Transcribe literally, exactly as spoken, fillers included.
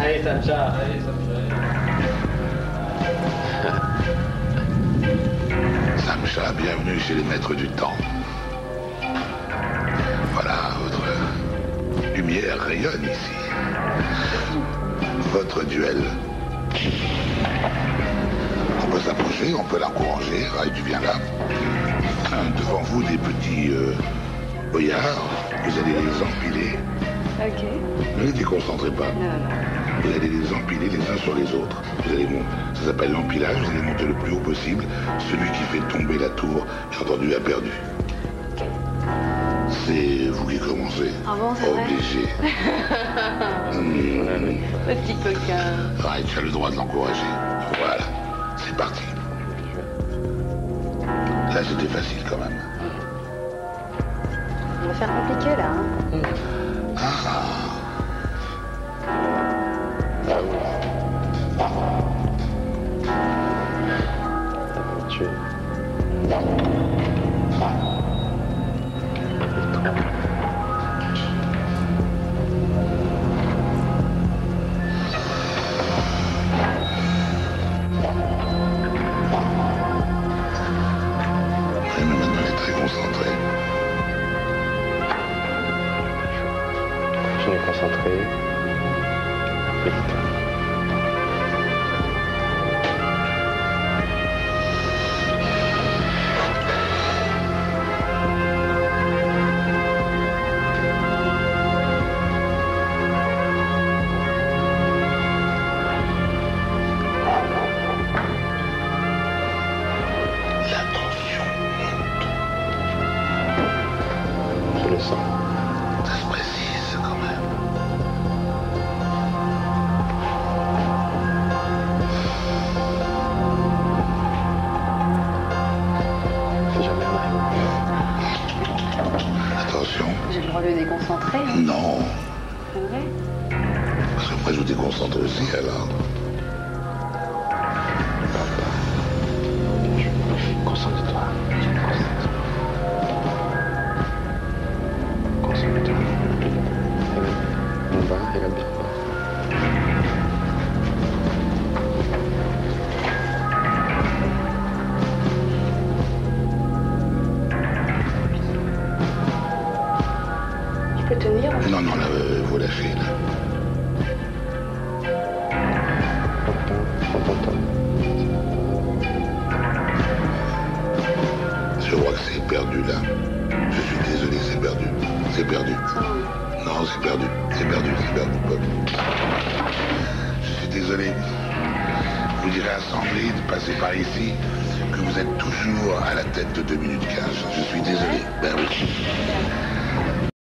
Allez, Samcha, allez, Samcha. Samcha, bienvenue chez les maîtres du temps. Voilà, votre lumière rayonne ici. Votre duel. On peut s'approcher, on peut l'encourager. Allez, tu viens là. Devant vous, des petits euh, boyards. Vous allez les empiler. Ok. Ne les déconcentrez pas. Non, non. Vous allez les empiler les uns sur les autres. Vous allez monter. Ça s'appelle l'empilage. Vous allez monter le plus haut possible. Celui qui fait tomber la tour, bien entendu, a perdu. C'est vous qui commencez. Ah bon, c'est vrai? Obligé. Mmh. Petit coquin. Ouais, tu as le droit de l'encourager. Voilà. C'est parti. Là, c'était facile quand même. On va faire compliqué là. Hein. Ah. Ah oui. Ça va me tuer. Oui, mais maintenant, elle est très concentrée. Je suis concentré. Applique. La tension monte. Je le sens. Ça se précise quand même. C'est jamais vrai. Attention. J'ai le droit de le déconcentrer. Hein. Non. C'est vrai? Parce que moi, je vous déconcentre aussi, alors. Concentre-toi. Concentre-toi. Concentre-toi. On va, regarde bien. Tu peux tenir? Non, non, là, euh, vous lâchez, là. Prends ton temps. Je crois que c'est perdu, là. Je suis désolé, c'est perdu. C'est perdu. Non, c'est perdu. C'est perdu, c'est perdu. Je suis désolé. Vous direz à Sandrine de passer par ici que vous êtes toujours à la tête de deux minutes quinze. Je suis désolé. Ben oui.